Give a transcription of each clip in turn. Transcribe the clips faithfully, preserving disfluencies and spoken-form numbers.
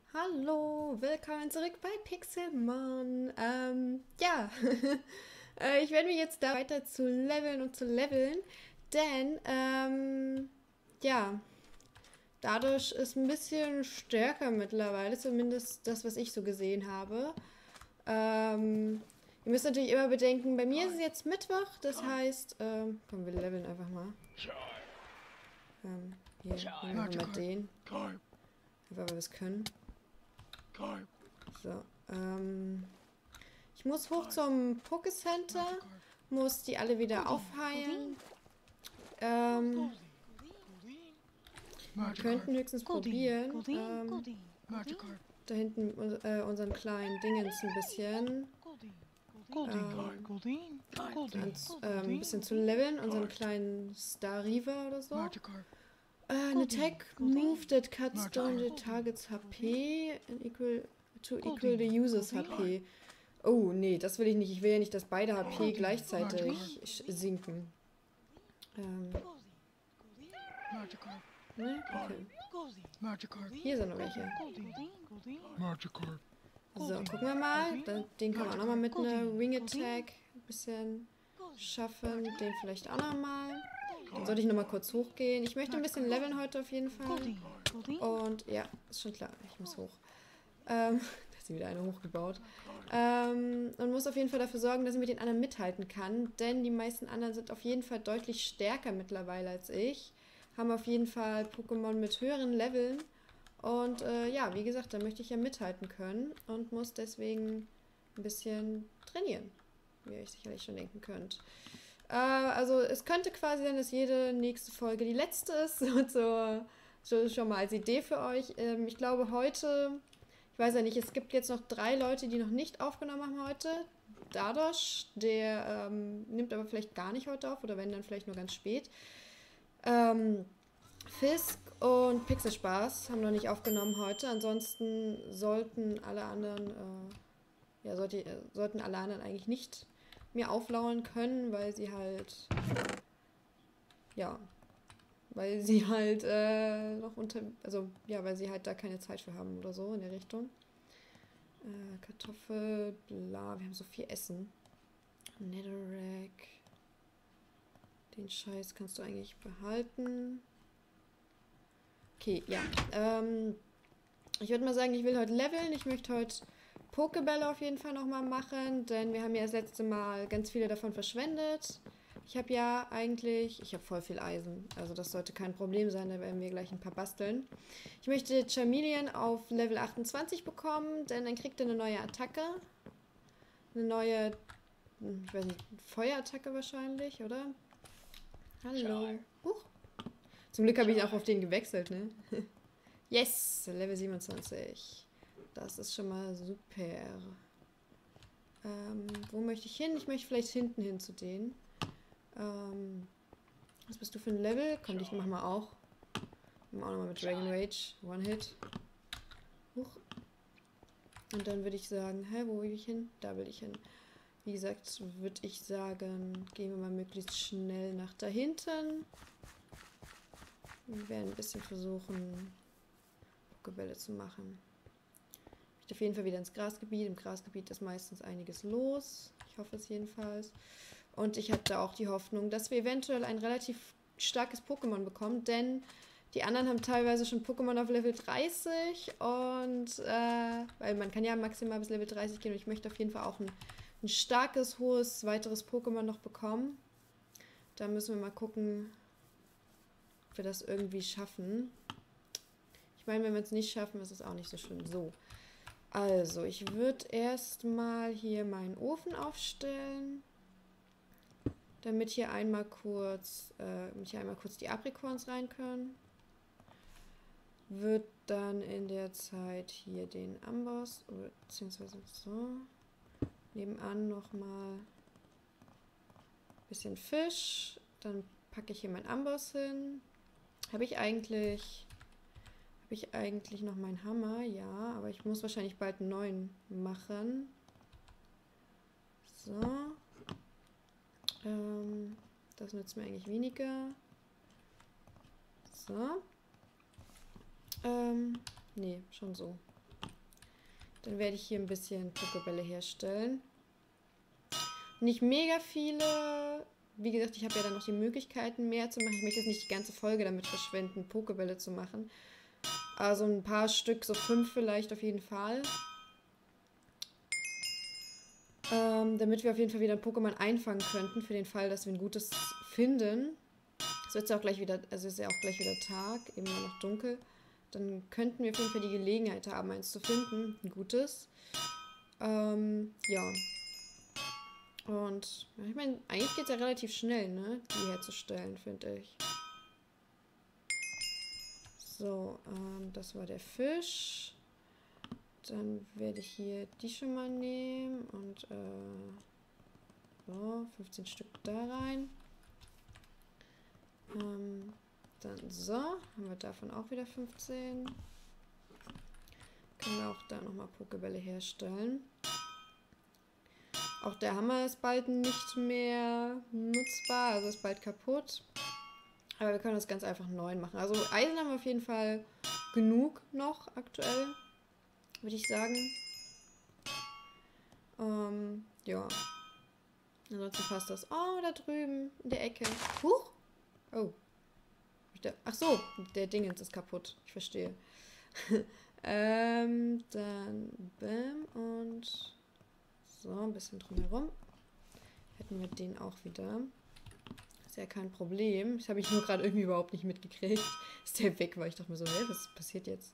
Hallo, willkommen zurück bei Pixelmon. Ähm, ja, äh, ich werde mich jetzt da weiter zu leveln und zu leveln, denn, ähm, ja, dadurch ist ein bisschen stärker mittlerweile, zumindest das, was ich so gesehen habe. Ähm, ihr müsst natürlich immer bedenken, bei mir ist es jetzt Mittwoch, das heißt, ähm, komm, wir leveln einfach mal. Ähm, hier, nehmen wir einfach mal den, einfach weil wir es können. So, ähm... Ich muss hoch zum Pokécenter, muss die alle wieder aufheilen. Ähm, wir könnten höchstens probieren, ähm, da hinten äh, unseren kleinen Dingens ein bisschen, ähm, ans, ähm, ein bisschen zu leveln, unseren kleinen Stariva oder so. Uh, an attack move that cuts down the target's H P and equal to equal the user's H P. Oh, nee, das will ich nicht. Ich will ja nicht, dass beide H P gleichzeitig sinken. Ähm. Ne? Okay. Hier sind noch welche. So, gucken wir mal. Den können wir auch nochmal mit einer Wing Attack ein bisschen schaffen. Den vielleicht auch nochmal. Dann sollte ich nochmal kurz hochgehen. Ich möchte ein bisschen leveln heute auf jeden Fall. Und ja, ist schon klar. Ich muss hoch. Ähm, da hat sie wieder eine hochgebaut. Ähm, und muss auf jeden Fall dafür sorgen, dass ich mit den anderen mithalten kann. Denn die meisten anderen sind auf jeden Fall deutlich stärker mittlerweile als ich. Haben auf jeden Fall Pokémon mit höheren Leveln. Und äh, ja, wie gesagt, da möchte ich ja mithalten können. Und muss deswegen ein bisschen trainieren. Wie ihr euch sicherlich schon denken könnt. Äh, also es könnte quasi sein, dass jede nächste Folge die letzte ist. Und so, so schon mal als Idee für euch. Ähm, ich glaube heute... Ich weiß ja nicht, es gibt jetzt noch drei Leute, die noch nicht aufgenommen haben heute. Dadosch, der ähm, nimmt aber vielleicht gar nicht heute auf oder wenn dann vielleicht nur ganz spät. Ähm, Fisk und Pixelspaß haben noch nicht aufgenommen heute. Ansonsten sollten alle anderen, äh, ja, sollte, äh, sollten alle anderen eigentlich nicht mehr auflauern können, weil sie halt, ja, weil sie halt äh, noch unter, also ja, weil sie halt da keine Zeit für haben oder so in der Richtung. Äh, Kartoffel, bla, wir haben so viel Essen. Netherrack. Den Scheiß kannst du eigentlich behalten. Okay, ja. Ähm, ich würde mal sagen, ich will heute leveln. Ich möchte heute Pokébälle auf jeden Fall nochmal machen, denn wir haben ja das letzte Mal ganz viele davon verschwendet. Ich habe ja eigentlich, ich habe voll viel Eisen, also das sollte kein Problem sein, da werden wir gleich ein paar basteln. Ich möchte Charmeleon auf Level achtundzwanzig bekommen, denn dann kriegt er eine neue Attacke. Eine neue, ich weiß nicht, Feuerattacke wahrscheinlich, oder? Hallo. Huch. Zum Glück habe ich auch auf den gewechselt, ne? Yes, Level siebenundzwanzig. Das ist schon mal super. Ähm, wo möchte ich hin? Ich möchte vielleicht hinten hin zu denen. Ähm, was bist du für ein Level? Komm, dich machen wir auch. Machen wir auch nochmal mit Dragon Rage. One-Hit. Huch. Und dann würde ich sagen, hä, wo will ich hin? Da will ich hin. Wie gesagt, würde ich sagen, gehen wir mal möglichst schnell nach da hinten. Wir werden ein bisschen versuchen, Pokébälle zu machen. Ich möchte auf jeden Fall wieder ins Grasgebiet. Im Grasgebiet ist meistens einiges los. Ich hoffe es jedenfalls. Und ich habe da auch die Hoffnung, dass wir eventuell ein relativ starkes Pokémon bekommen, denn die anderen haben teilweise schon Pokémon auf Level dreißig und äh, weil man kann ja maximal bis Level dreißig gehen und ich möchte auf jeden Fall auch ein, ein starkes, hohes, weiteres Pokémon noch bekommen. Da müssen wir mal gucken, ob wir das irgendwie schaffen. Ich meine, wenn wir es nicht schaffen, ist es auch nicht so schlimm. So, also ich würde erstmal hier meinen Ofen aufstellen, damit hier einmal kurz, äh, damit hier einmal kurz die Apricorns rein können. Wird dann in der Zeit hier den Amboss, beziehungsweise so, nebenan nochmal ein bisschen Fisch. Dann packe ich hier meinen Amboss hin. Habe ich eigentlich, habe ich eigentlich noch meinen Hammer? Ja, aber ich muss wahrscheinlich bald einen neuen machen. So. Ähm, das nützt mir eigentlich weniger. So. Ähm, nee, schon so. Dann werde ich hier ein bisschen Pokébälle herstellen. Nicht mega viele. Wie gesagt, ich habe ja dann noch die Möglichkeiten mehr zu machen. Ich möchte jetzt nicht die ganze Folge damit verschwenden, Pokébälle zu machen. Also ein paar Stück, so fünf vielleicht auf jeden Fall. Ähm, damit wir auf jeden Fall wieder ein Pokémon einfangen könnten, für den Fall, dass wir ein gutes finden. Es wird ja auch gleich wieder, also ist ja auch gleich wieder Tag, eben nur noch dunkel. Dann könnten wir auf jeden Fall die Gelegenheit haben, eins zu finden, ein gutes. Ähm, ja. Und ich meine, eigentlich geht es ja relativ schnell, ne, die herzustellen, finde ich. So, ähm, das war der Fisch. Dann werde ich hier die schon mal nehmen und äh, so, fünfzehn Stück da rein. Ähm, dann so, haben wir davon auch wieder fünfzehn. Können wir auch da nochmal Pokébälle herstellen. Auch der Hammer ist bald nicht mehr nutzbar, also ist bald kaputt. Aber wir können das ganz einfach neu machen. Also Eisen haben wir auf jeden Fall genug noch aktuell, würde ich sagen. Ähm, ja. Ansonsten passt das. Oh, da drüben in der Ecke. Huch! Oh. Ach so, der Dingens ist kaputt. Ich verstehe. ähm, dann Bam und so, ein bisschen drumherum. Hätten wir den auch wieder. Ist ja kein Problem. Das habe ich nur gerade irgendwie überhaupt nicht mitgekriegt. Ist der weg, weil ich dachte mir so, hey, was passiert jetzt?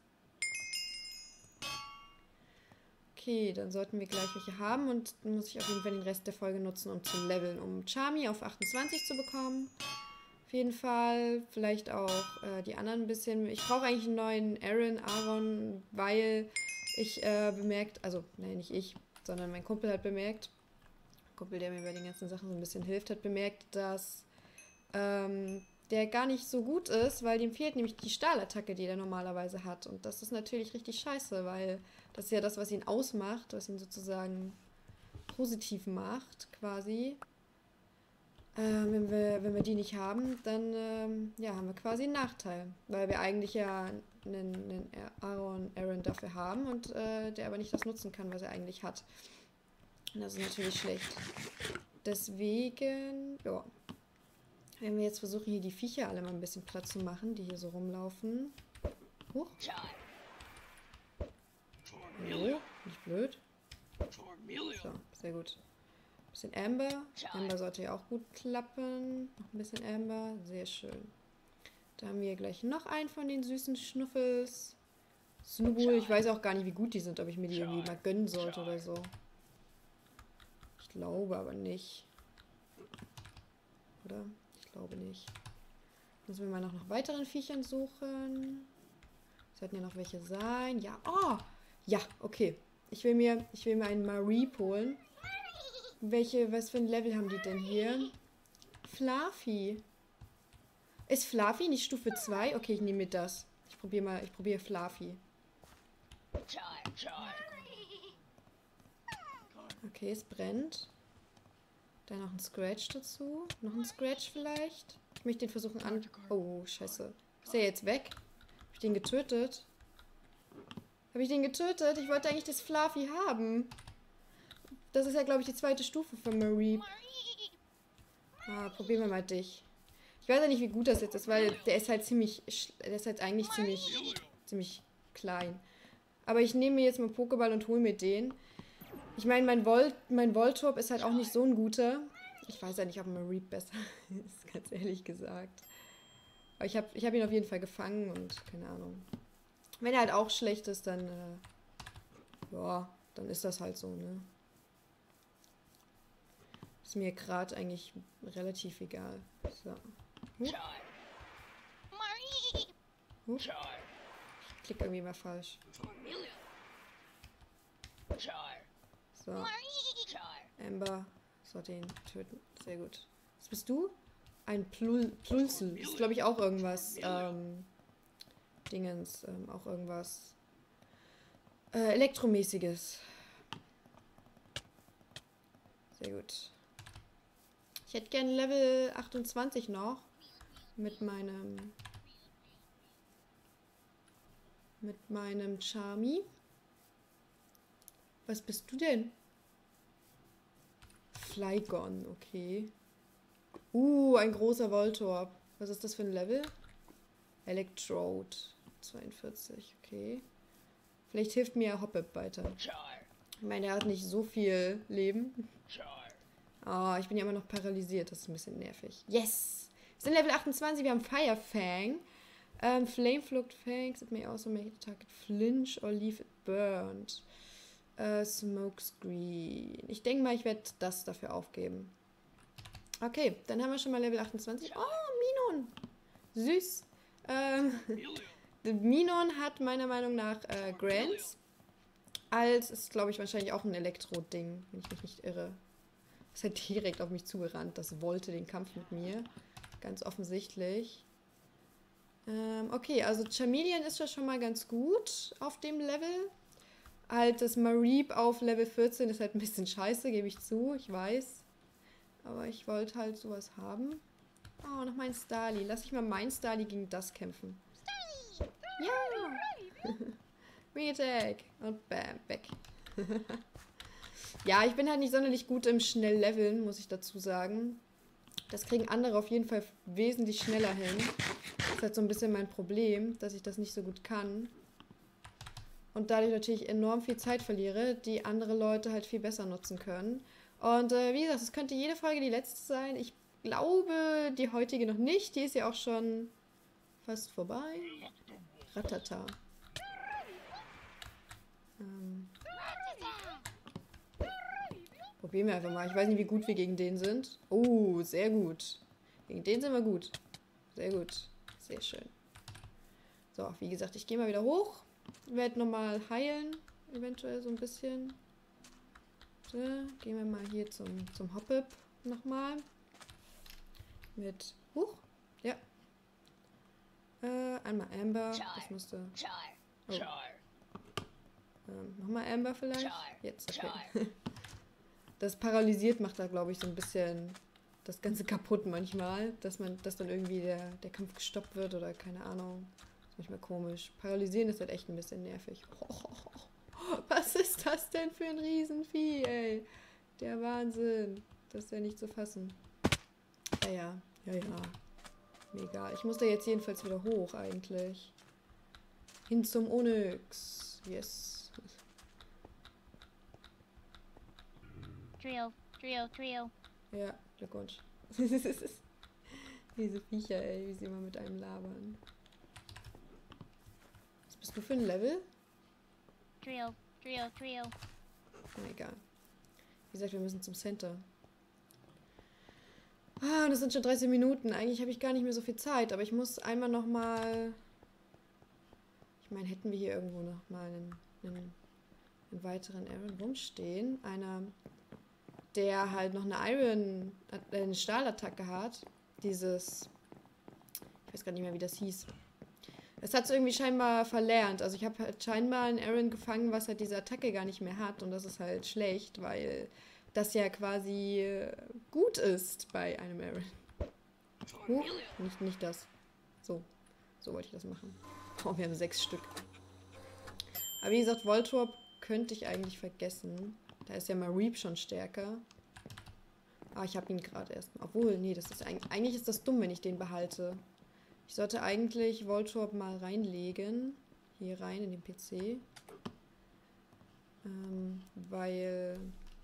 Okay, dann sollten wir gleich welche haben und dann muss ich auf jeden Fall den Rest der Folge nutzen, um zu leveln, um Charmy auf achtundzwanzig zu bekommen. Auf jeden Fall, vielleicht auch äh, die anderen ein bisschen. Ich brauche eigentlich einen neuen Aaron, Aaron, weil ich äh, bemerkt, also, nein, nicht ich, sondern mein Kumpel hat bemerkt, ein Kumpel, der mir bei den ganzen Sachen so ein bisschen hilft, hat bemerkt, dass ähm, der gar nicht so gut ist, weil dem fehlt nämlich die Stahlattacke, die der normalerweise hat. Und das ist natürlich richtig scheiße, weil das ist ja das, was ihn ausmacht, was ihn sozusagen positiv macht, quasi. Ähm, wenn wir, wenn wir die nicht haben, dann ähm, ja, haben wir quasi einen Nachteil, weil wir eigentlich ja einen, einen Aaron, Aaron dafür haben und äh, der aber nicht das nutzen kann, was er eigentlich hat. Und das ist natürlich schlecht. Deswegen, ja, wenn wir jetzt versuchen, hier die Viecher alle mal ein bisschen platt zu machen, die hier so rumlaufen. Huch. Hallo, nicht blöd. So, sehr gut. Bisschen Amber. Amber sollte ja auch gut klappen. Noch ein bisschen Amber. Sehr schön. Da haben wir gleich noch einen von den süßen Schnuffels. Snubbull. Ich weiß auch gar nicht, wie gut die sind. Ob ich mir die irgendwie mal gönnen sollte oder so. Ich glaube aber nicht. Oder? Ich glaube nicht. Müssen wir mal nach noch weiteren Viechern suchen. Sollten ja noch welche sein. Ja. Oh! Ja, okay. Ich will mir, ich will mir einen Marie holen. Welche, was für ein Level haben die denn hier? Fluffy. Ist Fluffy nicht Stufe zwei? Okay, ich nehme mir das. Ich probiere mal, ich probiere Fluffy. Okay, es brennt. Dann noch ein Scratch dazu. Noch ein Scratch vielleicht. Ich möchte den versuchen an... Oh, scheiße. Ist der jetzt weg? Habe ich den getötet? Habe ich den getötet? Ich wollte eigentlich das Fluffy haben. Das ist ja, glaube ich, die zweite Stufe von Marie. Ah, probieren wir mal dich. Ich weiß ja nicht, wie gut das jetzt ist, weil der ist halt ziemlich... Der ist halt eigentlich ziemlich... Ziemlich klein. Aber ich nehme mir jetzt mal Pokéball und hole mir den. Ich meine, mein, Vol mein Voltorb ist halt auch nicht so ein guter. Ich weiß ja nicht, ob Marie besser ist, ganz ehrlich gesagt. Aber ich habe ich hab ihn auf jeden Fall gefangen und keine Ahnung. Wenn er halt auch schlecht ist, dann, äh, ja, dann ist das halt so, ne? Ist mir gerade eigentlich relativ egal. So. Huh. Huh. Ich klicke irgendwie mal falsch. So. Amber soll den töten. Sehr gut. Was bist du? Ein Plul Plulzel. Ist, glaube ich, auch irgendwas. Ähm, Dingens. Ähm, auch irgendwas. Äh, Elektromäßiges. Sehr gut. Ich hätte gerne Level achtundzwanzig noch. Mit meinem. Mit meinem Charmy. Was bist du denn? Flygon, okay. Uh, ein großer Voltorb. Was ist das für ein Level? Electrode. zweiundvierzig, okay. Vielleicht hilft mir Hoppip weiter. Ich meine, er hat nicht so viel Leben. Oh, ich bin ja immer noch paralysiert. Das ist ein bisschen nervig. Yes! Wir sind Level achtundzwanzig. Wir haben Fire Fang. Um, Flame Flugged Fangs. It may also make the target flinch or leave it burned. Uh, Smoke Screen. Ich denke mal, ich werde das dafür aufgeben. Okay, dann haben wir schon mal Level achtundzwanzig. Oh, Minon! Süß. Ähm, Minon hat meiner Meinung nach äh, Grants. Als ist, glaube ich, wahrscheinlich auch ein Elektro-Ding, wenn ich mich nicht irre. Ist halt direkt auf mich zugerannt. Das wollte den Kampf mit mir. Ganz offensichtlich. Ähm, okay, also Charmeleon ist ja schon mal ganz gut auf dem Level. Halt das Mareep auf Level vierzehn ist halt ein bisschen scheiße, gebe ich zu. Ich weiß. Aber ich wollte halt sowas haben. Oh, noch mein Starly. Lass ich mal mein Starly gegen das kämpfen. Ja! Wing Attack! Und bam, weg. Ja, ich bin halt nicht sonderlich gut im Schnell-Leveln, muss ich dazu sagen. Das kriegen andere auf jeden Fall wesentlich schneller hin. Das ist halt so ein bisschen mein Problem, dass ich das nicht so gut kann. Und dadurch natürlich enorm viel Zeit verliere, die andere Leute halt viel besser nutzen können. Und äh, wie gesagt, es könnte jede Folge die letzte sein. Ich glaube, die heutige noch nicht. Die ist ja auch schon fast vorbei. Ratata. Ähm. Probieren wir einfach mal. Ich weiß nicht, wie gut wir gegen den sind. Oh, sehr gut. Gegen den sind wir gut. Sehr gut. Sehr schön. So, wie gesagt, ich gehe mal wieder hoch. Werde nochmal heilen. Eventuell so ein bisschen. So, gehen wir mal hier zum, zum Hoppip nochmal. Mit... Huch. Ja. Äh, einmal Amber. Das musste... Oh. Ähm, nochmal Amber vielleicht? Jetzt, okay. Das paralysiert macht da, glaube ich, so ein bisschen das Ganze kaputt manchmal. Dass man, dass dann irgendwie der, der Kampf gestoppt wird oder keine Ahnung. Das ist manchmal komisch. Paralysieren ist halt echt ein bisschen nervig. Oh, oh, oh. Was ist das denn für ein Riesenvieh, ey? Der Wahnsinn. Das ist ja nicht zu fassen. Ja, ja. Ja, ja. Mir egal. Ich muss da jetzt jedenfalls wieder hoch, eigentlich. Hin zum Onyx. Yes. Trio, Trio, Trio. Ja, Glückwunsch. Diese Viecher, ey, wie sie immer mit einem labern. Was bist du für ein Level? Trio, Trio, Trio. Na egal. Wie gesagt, wir müssen zum Center. Ah, das sind schon dreißig Minuten. Eigentlich habe ich gar nicht mehr so viel Zeit, aber ich muss einmal nochmal... Ich meine, hätten wir hier irgendwo nochmal einen, einen, einen weiteren Aaron rumstehen. Einer, der halt noch eine Iron, äh, eine Stahlattacke hat. Dieses... Ich weiß gar nicht mehr, wie das hieß. Es hat es irgendwie scheinbar verlernt. Also ich habe halt scheinbar einen Aaron gefangen, was halt diese Attacke gar nicht mehr hat. Und das ist halt schlecht, weil das ja quasi gut ist bei einem Aaron. Huh, nicht, nicht das. So. So wollte ich das machen. Oh, wir haben sechs Stück. Aber wie gesagt, Voltorb könnte ich eigentlich vergessen. Da ist ja Mareep schon stärker. Ah, ich habe ihn gerade erst. Obwohl, nee, das ist eigentlich, eigentlich ist das dumm, wenn ich den behalte. Ich sollte eigentlich Voltorb mal reinlegen. Hier rein in den P C. Ähm, weil...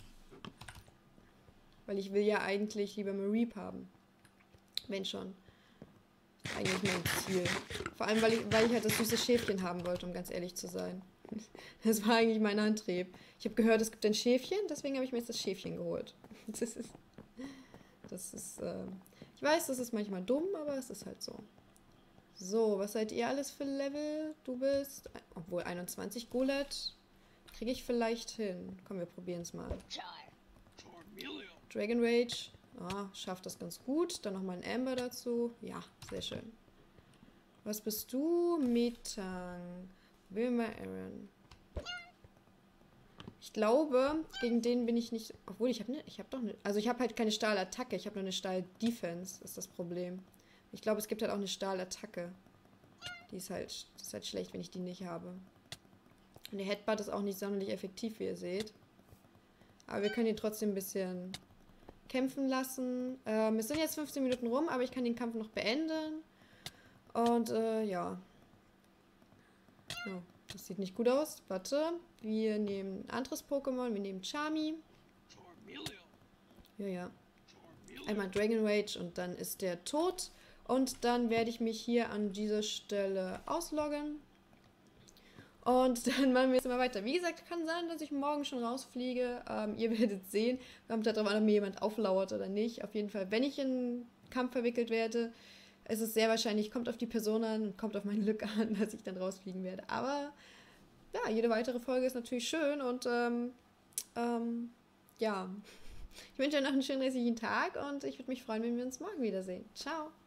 Weil ich will ja eigentlich lieber Mareep haben. Wenn schon. Eigentlich mein Ziel. Vor allem, weil ich, weil ich halt das süße Schäfchen haben wollte, um ganz ehrlich zu sein. Das war eigentlich mein Antrieb. Ich habe gehört, es gibt ein Schäfchen, deswegen habe ich mir jetzt das Schäfchen geholt. Das ist... Das ist äh, ich weiß, das ist manchmal dumm, aber es ist halt so. So, was seid ihr alles für Level? Du bist... Obwohl, einundzwanzig Golett. Kriege ich vielleicht hin. Komm, wir probieren es mal. Dragon Rage. Ah, schafft das ganz gut. Dann nochmal ein Amber dazu. Ja, sehr schön. Was bist du? Metang. Wilma Aaron. Ich glaube, gegen den bin ich nicht... Obwohl, ich habe ne, ich habe doch eine... Also ich habe halt keine Stahlattacke. Ich habe nur eine Stahl-Defense, ist das Problem. Ich glaube, es gibt halt auch eine Stahlattacke. Die ist halt, das ist halt schlecht, wenn ich die nicht habe. Und der Headbutt ist auch nicht sonderlich effektiv, wie ihr seht. Aber wir können ihn trotzdem ein bisschen kämpfen lassen. Ähm, es sind jetzt fünfzehn Minuten rum, aber ich kann den Kampf noch beenden. Und äh, ja. ja. Das sieht nicht gut aus. Warte. Wir nehmen ein anderes Pokémon. Wir nehmen Charmy. Ja, ja. Einmal Dragon Rage und dann ist der tot. Und dann werde ich mich hier an dieser Stelle ausloggen. Und dann machen wir jetzt mal weiter. Wie gesagt, kann sein, dass ich morgen schon rausfliege. Ähm, ihr werdet sehen. Kommt darauf an, ob mir jemand auflauert oder nicht. Auf jeden Fall, wenn ich in einen Kampf verwickelt werde, ist es sehr wahrscheinlich, kommt auf die Person an, kommt auf mein Glück an, dass ich dann rausfliegen werde. Aber ja, jede weitere Folge ist natürlich schön. Und ähm, ähm, ja, ich wünsche euch noch einen schönen restlichen Tag. Und ich würde mich freuen, wenn wir uns morgen wiedersehen. Ciao!